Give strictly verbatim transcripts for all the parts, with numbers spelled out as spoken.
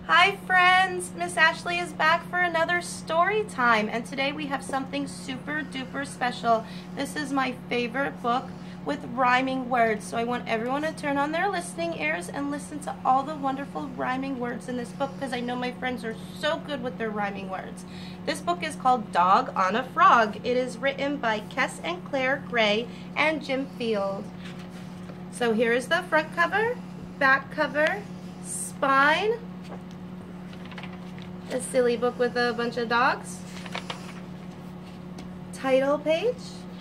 Hi friends, Miss Ashley is back for another story time, and today we have something super duper special. This is my favorite book with rhyming words, so I want everyone to turn on their listening ears and listen to all the wonderful rhyming words in this book, because I know my friends are so good with their rhyming words. This book is called Dog on a Frog. It is written by Kes and Claire Gray and Jim Field. So here is the front cover, back cover, spine, a silly book with a bunch of dogs, title page.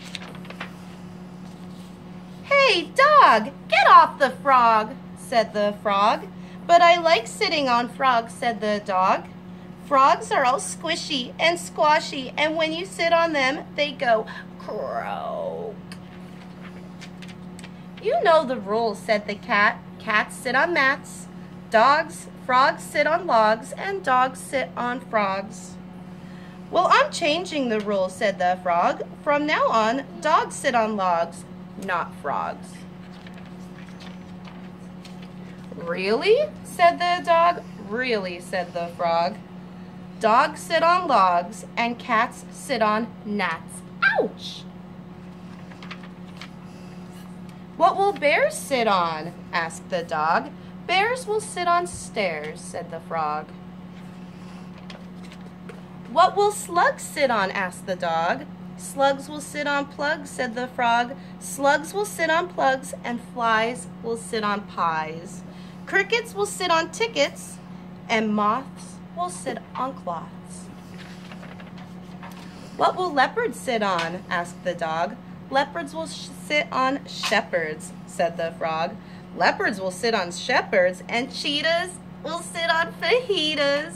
"Hey, dog, get off the frog," said the frog. "But I like sitting on frogs," said the dog. "Frogs are all squishy and squashy, and when you sit on them, they go croak." "You know the rules," said the cat. "Cats sit on mats, dogs, frogs sit on logs, and dogs sit on frogs." "Well, I'm changing the rules," said the frog. "From now on, dogs sit on logs, not frogs." "Really?" said the dog. "Really," said the frog. "Dogs sit on logs, and cats sit on gnats." Ouch! "What will bears sit on?" asked the dog. "Bears will sit on stairs," said the frog. "What will slugs sit on?" asked the dog. "Slugs will sit on plugs," said the frog. "Slugs will sit on plugs, and flies will sit on pies. Crickets will sit on tickets, and moths will sit on cloths." "What will leopards sit on?" asked the dog. "Leopards will sh sit on shepherds," said the frog. "Leopards will sit on shepherds, and cheetahs will sit on fajitas."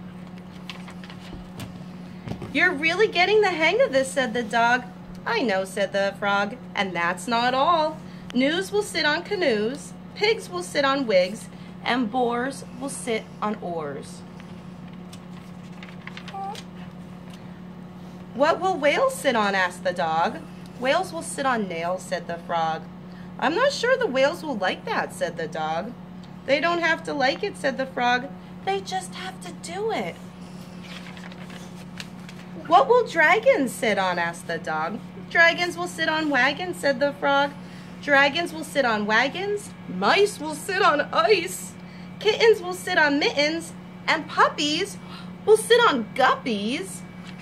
"You're really getting the hang of this," said the dog. "I know," said the frog, "and that's not all. Gnus will sit on canoes, pigs will sit on wigs, and boars will sit on oars." "What will whales sit on?" asked the dog. "Whales will sit on nails," said the frog. "I'm not sure the whales will like that," said the dog. "They don't have to like it," said the frog. "They just have to do it." "What will dragons sit on?" asked the dog. "Dragons will sit on wagons," said the frog. "Dragons will sit on wagons, mice will sit on ice, kittens will sit on mittens, and puppies will sit on guppies."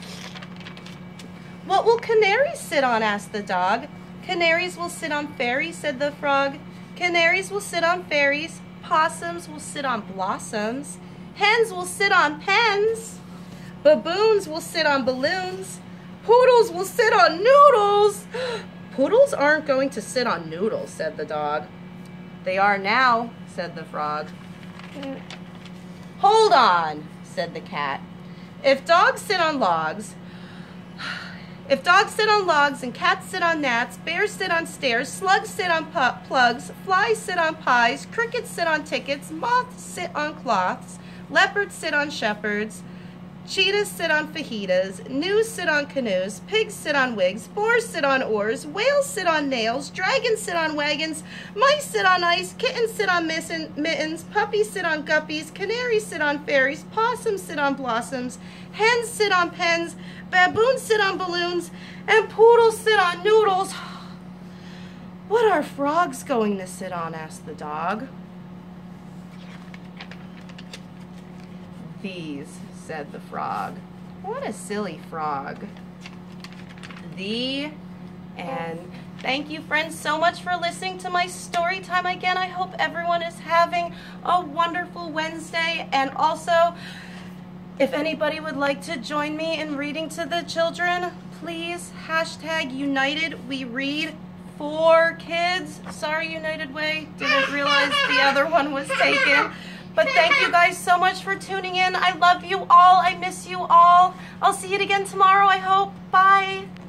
"What will canaries sit on?" asked the dog. "Canaries will sit on fairies," said the frog. "Canaries will sit on fairies, possums will sit on blossoms, hens will sit on pens, baboons will sit on balloons, poodles will sit on noodles." "Poodles aren't going to sit on noodles," said the dog. "They are now," said the frog. "Hold on," said the cat. If dogs sit on logs, If dogs sit on logs and cats sit on gnats, bears sit on stairs, slugs sit on pu plugs, flies sit on pies, crickets sit on tickets, moths sit on cloths, leopards sit on shepherds, cheetahs sit on fajitas, gnus sit on canoes, pigs sit on wigs, boars sit on oars, whales sit on nails, dragons sit on wagons, mice sit on ice, kittens sit on mittens, puppies sit on guppies, canaries sit on fairies, possums sit on blossoms, hens sit on pens, baboons sit on balloons, and poodles sit on noodles. What are frogs going to sit on?" asked the dog. "These," said the frog. What a silly frog. The end. Thank you, friends, so much for listening to my story time again. I hope everyone is having a wonderful Wednesday, and also, if anybody would like to join me in reading to the children, please hashtag United We Read for Kids. Sorry, United Way, didn't realize the other one was taken. But thank you guys so much for tuning in. I love you all. I miss you all. I'll see you again tomorrow, I hope. Bye.